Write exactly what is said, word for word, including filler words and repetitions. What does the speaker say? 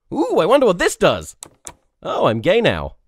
Ooh, I wonder what this does. Oh, I'm gay now.